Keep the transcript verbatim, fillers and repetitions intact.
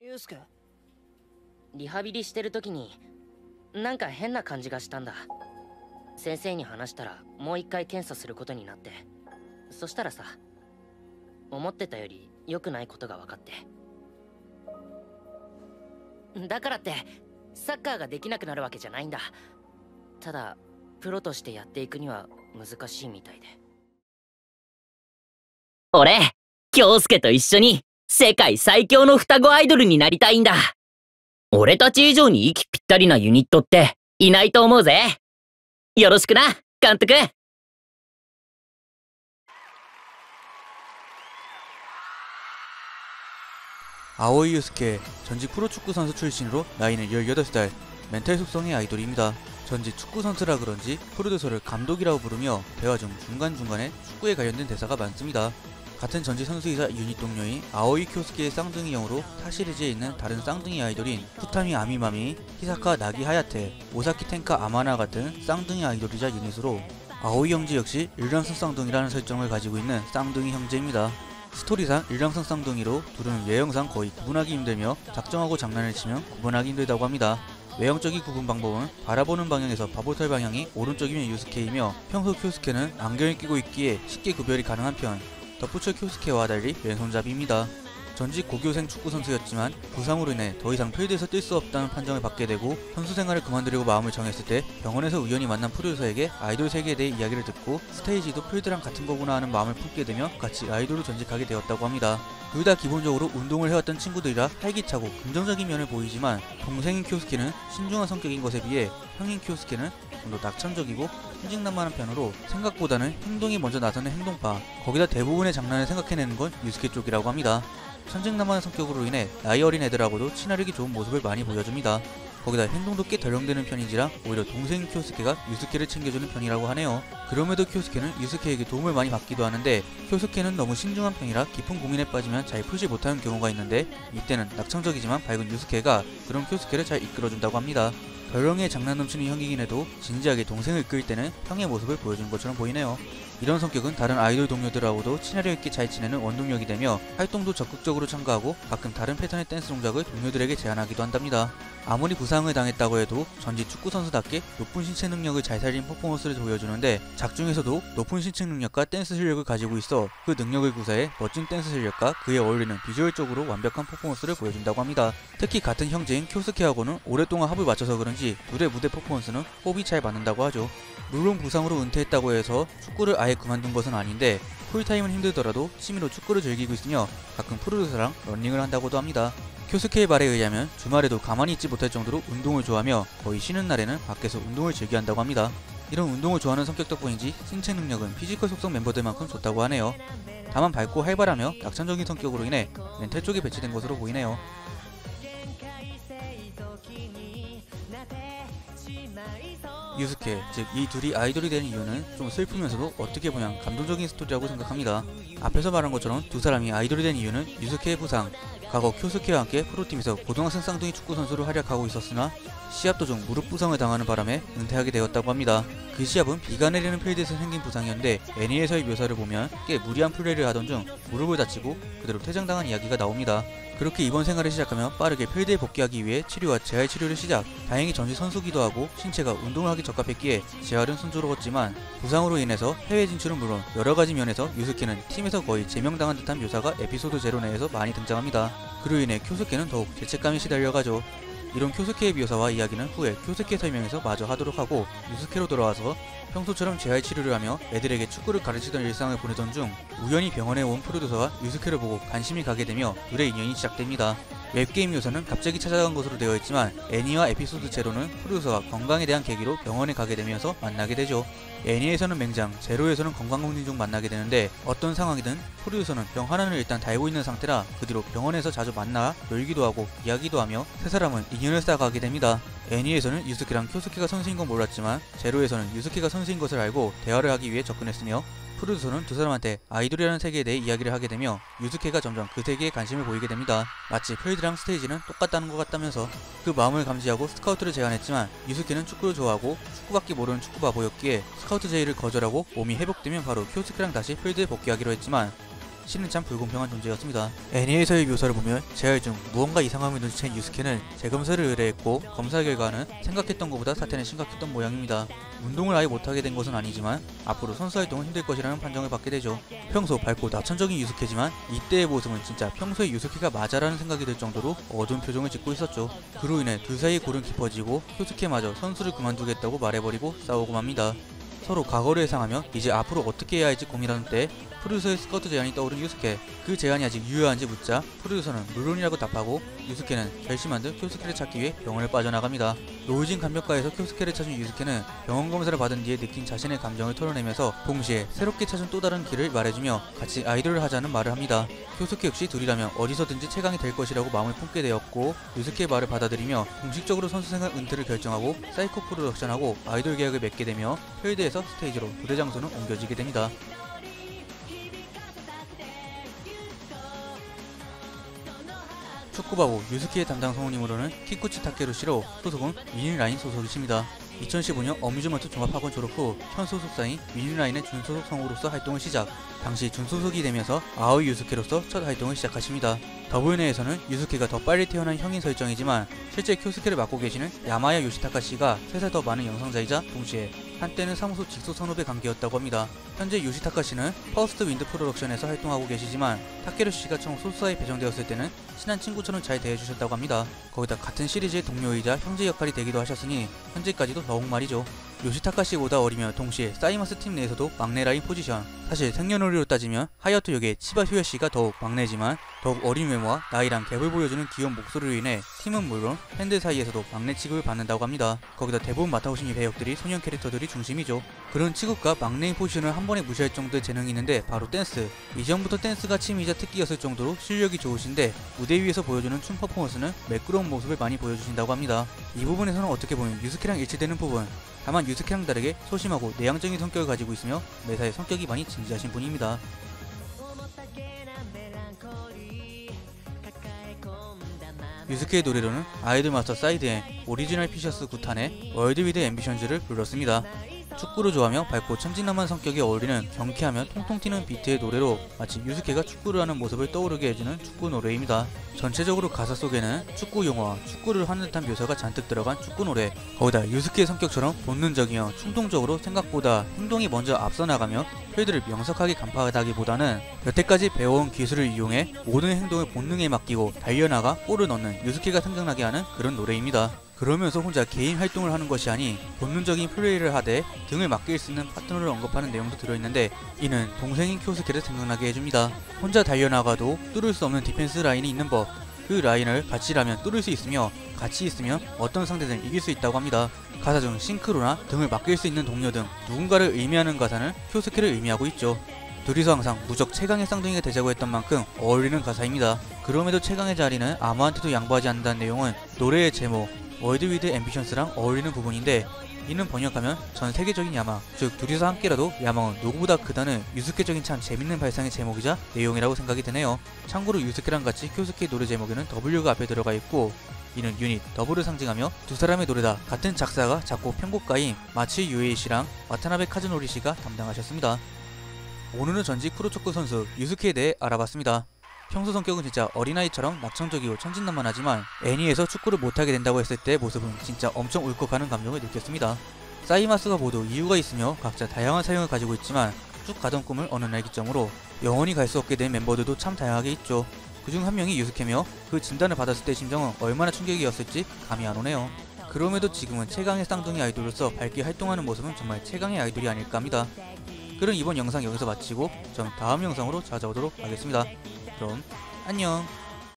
ユウスケ、 リハビリしてる時になんか変な感じがしたんだ。先生に話したらもう一回検査することになって、そしたらさ、思ってたより良くないことが分かって。だからってサッカーができなくなるわけじゃないんだ。ただプロとしてやっていくには難しいみたいで。俺、京介と一緒に世界最強の双子アイドルになりたいんだ。俺たち以上に息ぴったりなユニットっていないと思うぜ。よろしくな、監督。 아오이 유스케, 전직 프로축구 선수 출신으로 나이는 열여덟 살, 멘탈 속성의 아이돌입니다. 전직 축구 선수라 그런지 프로듀서를 감독이라고 부르며 대화 중 중간중간에 축구에 관련된 대사가 많습니다. 같은 전직 선수이자 유닛 동료인 아오이 쿄스케의 쌍둥이 형으로 타 시리즈에 있는 다른 쌍둥이 아이돌인 후타미 아미마미, 히사카 나기 하야테, 오사키 텐카 아마나 같은 쌍둥이 아이돌이자 유닛으로 아오이 형제 역시 일랑성 쌍둥이라는 설정을 가지고 있는 쌍둥이 형제입니다. 스토리상 일랑성 쌍둥이로 둘은 외형상 거의 구분하기 힘들며 작정하고 장난을 치면 구분하기 힘들다고 합니다. 외형적인 구분 방법은 바라보는 방향에서 바보털 방향이 오른쪽이면 유스케이며 평소 쿄스케는 안경을 끼고 있기에 쉽게 구별이 가능한 편, 덧붙여 쿄스케와 달리 왼손잡이입니다. 전직 고교생 축구선수였지만 부상으로 인해 더 이상 필드에서 뛸 수 없다는 판정을 받게 되고 선수 생활을 그만두려고 마음을 정했을 때 병원에서 우연히 만난 프로듀서에게 아이돌 세계에 대해 이야기를 듣고 스테이지도 필드랑 같은 거구나 하는 마음을 품게 되며 같이 아이돌로 전직하게 되었다고 합니다. 둘 다 기본적으로 운동을 해왔던 친구들이라 활기차고 긍정적인 면을 보이지만 동생인 쿄스케는 신중한 성격인 것에 비해 형인 쿄스케는 좀 더 낙천적이고 순진난만한 편으로 생각보다는 행동이 먼저 나서는 행동파, 거기다 대부분의 장난을 생각해내는 건 유스케 쪽이라고 합니다. 천진난만한 성격으로 인해 나이 어린 애들하고도 친화력이 좋은 모습을 많이 보여줍니다. 거기다 행동도 꽤 덜렁대는 편인지라 오히려 동생인 쿄스케가 유스케를 챙겨주는 편이라고 하네요. 그럼에도 쿄스케는 유스케에게 도움을 많이 받기도 하는데 쿄스케는 너무 신중한 편이라 깊은 고민에 빠지면 잘 풀지 못하는 경우가 있는데 이때는 낙천적이지만 밝은 유스케가 그런 쿄스케를 잘 이끌어준다고 합니다. 덜렁이에 장난 넘치는 형이긴 해도 진지하게 동생을 이끌 때는 형의 모습을 보여주는 것처럼 보이네요. 이런 성격은 다른 아이돌 동료들하고도 친화력 있게 잘 지내는 원동력이 되며 활동도 적극적으로 참가하고 가끔 다른 패턴의 댄스 동작을 동료들에게 제안하기도 한답니다. 아무리 부상을 당했다고 해도 전직 축구선수답게 높은 신체 능력을 잘 살린 퍼포먼스를 보여주는데 작중에서도 높은 신체 능력과 댄스 실력을 가지고 있어 그 능력을 구사해 멋진 댄스 실력과 그에 어울리는 비주얼적으로 완벽한 퍼포먼스를 보여준다고 합니다. 특히 같은 형제인 쿄스케하고는 오랫동안 합을 맞춰서 그런지 둘의 무대 퍼포먼스는 호흡이 잘 맞는다고 하죠. 물론 부상으로 은퇴했다고 해서 축구를 아예 그만둔 것은 아닌데 풀타임은 힘들더라도 취미로 축구를 즐기고 있으며 가끔 프로듀서랑 러닝을 한다고도 합니다. 쿄스케의 말에 의하면 주말에도 가만히 있지 못할 정도로 운동을 좋아하며 거의 쉬는 날에는 밖에서 운동을 즐겨한다고 합니다. 이런 운동을 좋아하는 성격 덕분인지 신체 능력은 피지컬 속성 멤버들만큼 좋다고 하네요. 다만 밝고 활발하며 낙천적인 성격으로 인해 멘탈 쪽에 배치된 것으로 보이네요. 유스케, 즉 이 둘이 아이돌이 된 이유는 좀 슬프면서도 어떻게 보면 감동적인 스토리라고 생각합니다. 앞에서 말한 것처럼 두 사람이 아이돌이 된 이유는 유스케의 부상, 과거 쿄스케와 함께 프로팀에서 고등학생 쌍둥이 축구선수로 활약하고 있었으나 시합 도중 무릎 부상을 당하는 바람에 은퇴하게 되었다고 합니다. 그 시합은 비가 내리는 필드에서 생긴 부상이었는데 애니에서의 묘사를 보면 꽤 무리한 플레이를 하던 중 무릎을 다치고 그대로 퇴장당한 이야기가 나옵니다. 그렇게 이번 생활을 시작하며 빠르게 필드에 복귀하기 위해 치료와 재활 치료를 시작. 다행히 전직 선수기도 하고 신체가 운동을 하기 적합했기에 재활은 순조로웠지만 부상으로 인해서 해외 진출은 물론 여러가지 면에서 유스케는 팀에서 거의 제명당한 듯한 묘사가 에피소드 제로 내에서 많이 등장합니다. 그로 인해 쿄스케는 더욱 죄책감이 시달려가죠. 이런 쿄스케의 묘사와 이야기는 후에 쿄스케 설명에서 마저 하도록 하고 유스케로 돌아와서 평소처럼 재활 치료를 하며 애들에게 축구를 가르치던 일상을 보내던 중 우연히 병원에 온 프로듀서가 유스케를 보고 관심이 가게 되며 둘의 인연이 시작됩니다. 웹게임 묘사는 갑자기 찾아간 것으로 되어 있지만 애니와 에피소드 제로는 프로듀서가 건강에 대한 계기로 병원에 가게 되면서 만나게 되죠. 애니에서는 맹장, 제로에서는 건강검진 중 만나게 되는데 어떤 상황이든 프로듀서는 병 하나를 일단 달고 있는 상태라 그 뒤로 병원에서 자주 만나 놀기도 하고 이야기도 하며 세 사람은 인연을 쌓아가게 됩니다. 애니에서는 유스케랑 쿄스케가 선수인 건 몰랐지만 제로에서는 유스케가 선수인 것을 알고 대화를 하기 위해 접근했으며 프로듀서는 두 사람한테 아이돌이라는 세계에 대해 이야기를 하게 되며 유스케가 점점 그 세계에 관심을 보이게 됩니다. 마치 필드랑 스테이지는 똑같다는 것 같다면서 그 마음을 감지하고 스카우트를 제안했지만 유스케는 축구를 좋아하고 축구밖에 모르는 축구 바보였기에 스카우트 제의를 거절하고 몸이 회복되면 바로 쿄스케랑 다시 필드에 복귀하기로 했지만 신은 참 불공평한 존재였습니다. 애니에서의 묘사를 보면 재활 중 무언가 이상함을 눈치챈 유스케는 재검사를 의뢰했고 검사 결과는 생각했던 것보다 사태는 심각했던 모양입니다. 운동을 아예 못하게 된 것은 아니지만 앞으로 선수 활동은 힘들 것이라는 판정을 받게 되죠. 평소 밝고 낙천적인 유스케지만 이때의 모습은 진짜 평소의 유스케가 맞아라는 생각이 들 정도로 어두운 표정을 짓고 있었죠. 그로 인해 둘 사이의 골은 깊어지고 쿄스케마저 선수를 그만두겠다고 말해버리고 싸우고 맙니다. 서로 과거를 회상하며 이제 앞으로 어떻게 해야 할지 고민하는 때 프로듀서의 스카우트 제안이 떠오른 유스케. 그 제안이 아직 유효한지 묻자 프로듀서는 물론이라고 답하고 유스케는 결심한 듯 쿄스케를 찾기 위해 병원을 빠져나갑니다. 노이진 간병과에서 쿄스케를 찾은 유스케는 병원 검사를 받은 뒤에 느낀 자신의 감정을 털어내면서 동시에 새롭게 찾은 또 다른 길을 말해주며 같이 아이돌을 하자는 말을 합니다. 쿄스케 역시 둘이라면 어디서든지 최강이 될 것이라고 마음을 품게 되었고 유스케의 말을 받아들이며 공식적으로 선수생활 은퇴를 결정하고 사이코 프로덕션하고 아이돌 계약을 맺게 되며 필드에서 스테이지로 무대 장소는 옮겨지게 됩니다. 축구바보 유스케의 담당 성우님으로는 키쿠치 타케루시로 소속은 위닝라인 소속이십니다. 이천십오 년 어뮤즈먼트 종합학원 졸업 후 현 소속사인 위닝라인의 준소속 성우로서 활동을 시작. 당시 준소속이 되면서 아오이 유스케로서 첫 활동을 시작하십니다. 더블유 내에서는 유스케가 더 빨리 태어난 형인 설정이지만 실제 쿄스케를 맡고 계시는 야마야 요시타카 씨가 세 살 더 많은 영상자이자 동시에 한때는 사무소 직속 선후배 관계였다고 합니다. 현재 요시타카 씨는 퍼스트 윈드 프로덕션에서 활동하고 계시지만 타케루 씨가 처음 소속사에 배정되었을 때는 친한 친구처럼 잘 대해주셨다고 합니다. 거기다 같은 시리즈의 동료이자 형제 역할이 되기도 하셨으니 현재까지도 더욱 말이죠. 요시타카 씨보다 어리며 동시에 사이마스 팀 내에서도 막내 라인 포지션. 사실 생년월일로 따지면 하야토 역의 치바 휴야 씨가 더욱 막내지만 더욱 어린 외모와 나이랑 갭을 보여주는 귀여운 목소리로 인해 팀은 물론 팬들 사이에서도 막내 취급을 받는다고 합니다. 거기다 대부분 맡아오신 이 배역들이 소년 캐릭터들이 중심이죠. 그런 취급과 막내인 포지션을 한 번에 무시할 정도의 재능이 있는데 바로 댄스. 이전부터 댄스가 취미이자 특기였을 정도로 실력이 좋으신데 무대 위에서 보여주는 춤 퍼포먼스는 매끄러운 모습을 많이 보여주신다고 합니다. 이 부분에서는 어떻게 보면 유스케랑 일치되는 부분. 다만 유스케랑 다르게 소심하고 내향적인 성격을 가지고 있으며 매사에 성격이 많이 진지하신 분입니다. 유스케의 노래로는 아이돌 마스터 사이드엔 오리지널 피셔스 구탄의 월드 위드 앰비션즈를 불렀습니다. 축구를 좋아하며 밝고 천진난만한 성격이 어울리는 경쾌하며 통통 튀는 비트의 노래로 마치 유스케가 축구를 하는 모습을 떠오르게 해주는 축구 노래입니다. 전체적으로 가사 속에는 축구 용어와 축구를 하는 듯한 묘사가 잔뜩 들어간 축구 노래. 거기다 유스케의 성격처럼 본능적이며 충동적으로 생각보다 행동이 먼저 앞서 나가며 필드를 명석하게 간파하다기보다는 여태까지 배워온 기술을 이용해 모든 행동을 본능에 맡기고 달려나가 골을 넣는 유스케가 생각나게 하는 그런 노래입니다. 그러면서 혼자 개인 활동을 하는 것이 아닌 본능적인 플레이를 하되 등을 맡길 수 있는 파트너를 언급하는 내용도 들어있는데 이는 동생인 쿄스케를 생각나게 해줍니다. 혼자 달려나가도 뚫을 수 없는 디펜스 라인이 있는 법. 그 라인을 같이라면 뚫을 수 있으며 같이 있으면 어떤 상대든 이길 수 있다고 합니다. 가사 중 싱크로나 등을 맡길 수 있는 동료 등 누군가를 의미하는 가사는 쿄스케를 의미하고 있죠. 둘이서 항상 무적 최강의 쌍둥이가 되자고 했던 만큼 어울리는 가사입니다. 그럼에도 최강의 자리는 아무한테도 양보하지 않는다는 내용은 노래의 제목 월드 위드 앰비션스랑 어울리는 부분인데 이는 번역하면 전 세계적인 야망, 즉 둘이서 함께라도 야망은 누구보다 크다는 유스케적인 참 재밌는 발상의 제목이자 내용이라고 생각이 드네요. 참고로 유스케랑 같이 쿄스케의 노래 제목에는 더블유가 앞에 들어가 있고 이는 유닛, 더블을 상징하며 두 사람의 노래다 같은 작사가 작곡 편곡가인 마치 유에이 씨랑 와타나베 카즈노리 씨가 담당하셨습니다. 오늘은 전직 프로축구 선수 유스케에 대해 알아봤습니다. 평소 성격은 진짜 어린아이처럼 낙천적이고 천진난만하지만 애니에서 축구를 못하게 된다고 했을 때의 모습은 진짜 엄청 울컥하는 감정을 느꼈습니다. 사이마스가 모두 이유가 있으며 각자 다양한 사용을 가지고 있지만 쭉 가던 꿈을 어느 날 기점으로 영원히 갈 수 없게 된 멤버들도 참 다양하게 있죠. 그중 한 명이 유스케며 그 진단을 받았을 때 심정은 얼마나 충격이었을지 감이 안 오네요. 그럼에도 지금은 최강의 쌍둥이 아이돌로서 밝게 활동하는 모습은 정말 최강의 아이돌이 아닐까 합니다. 그럼 이번 영상 여기서 마치고 전 다음 영상으로 찾아오도록 하겠습니다. 그럼 안녕.